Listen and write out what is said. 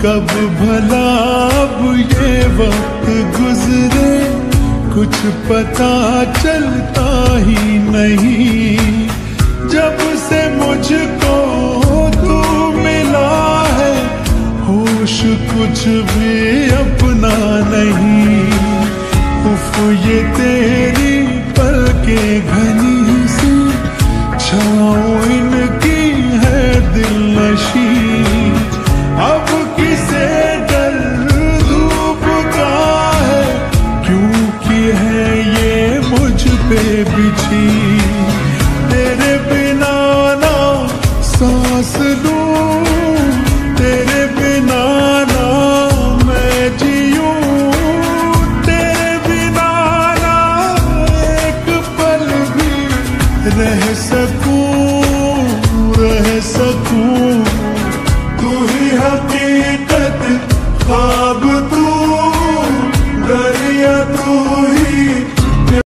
कब भला अब ये वक्त गुजरे, कुछ पता चलता ही नहीं। जब से मुझको तू मिला है, होश कुछ भी अपना नहीं। उफ ये तेरी पलकें घनी सी, छाँव इनकी है दिलनशी। अब किसे डर धूप का है, क्योंकि है ये मुझ पे बिछी। तेरे बिना ना सांस लूं, तेरे बिना ना मैं जीऊं, तेरे बिना ना एक पल भी रह सकूं। तू ही हकीकत, ख्वाब तू, दरिया तू।